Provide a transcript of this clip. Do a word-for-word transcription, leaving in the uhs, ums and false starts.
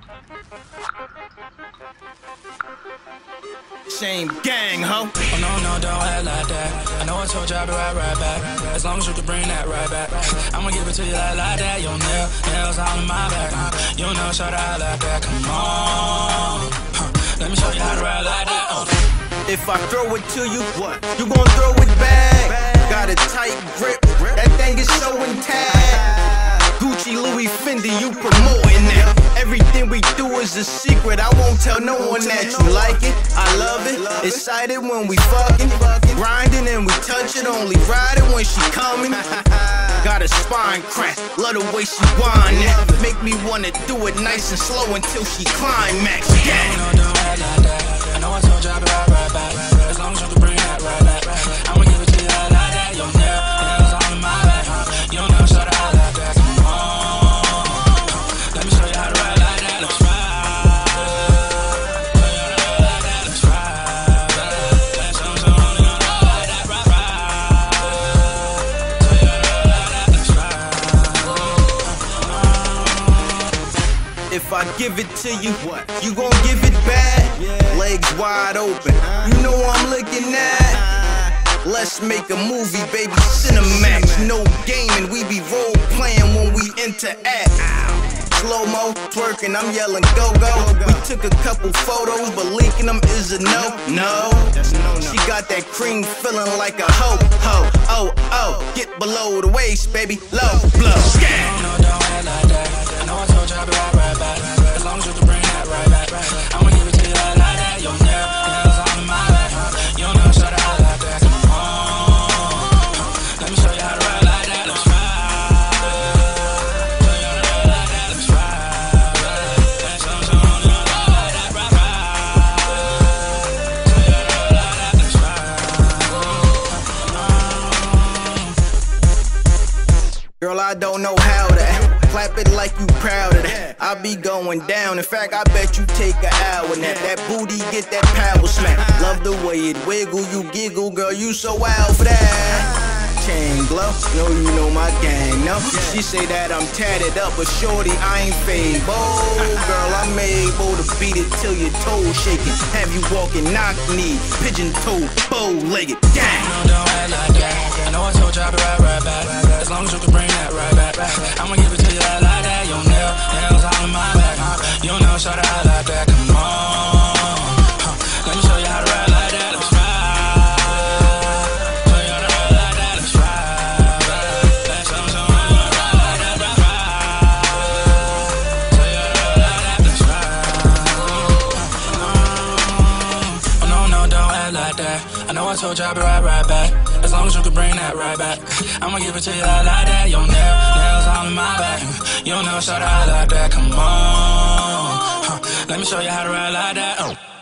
Same gang, ho. Oh no, no, don't act like that. I know I told you I'll be right, right back. As long as you can bring that right back. I'ma give it to you like, like that. Your nail, nails all in my back. You know, shout out like that. Come on. Huh. Let me show you how to ride like that. Oh. If I throw it to you, what? You gon' throw it back. Got a tight grip. That thing is so intact. Gucci, Louis, Fendi, you promoting that. Everything we do is a secret. I won't tell no one that you like it. I love it. Excited when we fucking, grinding and we touch it. Only ride it when she coming. Got a spine crack. Love the way she whine that. Make me wanna do it nice and slow until she climax. Yeah. No, no, don't act like that. I know I told you I'll be right, right back. As long as you can bring that right back. I'ma give it to you like, like that. Your nail, nails all in my back. You know, shout out like that. Come on. Let me show you how to ride like that. Let's ride. Let's ride. Let's show you how to ride like that. Ride, ride. Let's ride. If I give it to you, what? You gon' give it back? Legs wide open. You know I'm looking at. Let's make a movie, baby, Cinemax. No gaming, we be role playing when we interact. Slow-mo, twerking, I'm yelling go-go. We took a couple photos, but linking them is a no, no. She got that cream feeling like a ho, ho, oh, oh. Get below the waist, baby, low, blow. No, no, don't act like that. I know I told you I'll be right, right back. As long as you can bring that right back. I'ma give it to you like, like that. Your nail, nails all in my back. You know, shout out like that. Come on. Let me show you how to ride like that. Let's ride. Show you how to ride like that. Let's ride. Let's show you how to ride like that. Ride, ride. Show you how to ride like that. Let's ride. Girl, I don't know how to clap it like you proud of that. I be going down. In fact, I bet you take an hour nap. That booty get that power smack. Love the way it wiggle, you giggle, girl. You so wild for that. Chain glow, know you know my gang, no? She say that I'm tatted up, but shorty, I ain't fade. Oh, girl, I'm able to beat it till your toes shaking. Have you walking knock knee, pigeon toe, bow legged. Gang. No, don't act like that. I know I told you I'll be right, right back. As long as you can bring that right back. I'ma give it to you like, like that. Your nail, nails all in my back. You know, shout out like that. Come on. Let me show you how to ride like that. Let's ride. Show you how to ride like that. Let's ride. Let's show you how to ride like that. Ride, ride. Show you how to ride like that. Let's ride. Oh no, no, don't act like that. I know I told you I'll be right, right back. As long as you can bring that right back. I'ma give it to you like, like that. Your nail, nails all in my back. You know, shout out like that. Come on. Huh. Let me show you how to ride like that. Oh.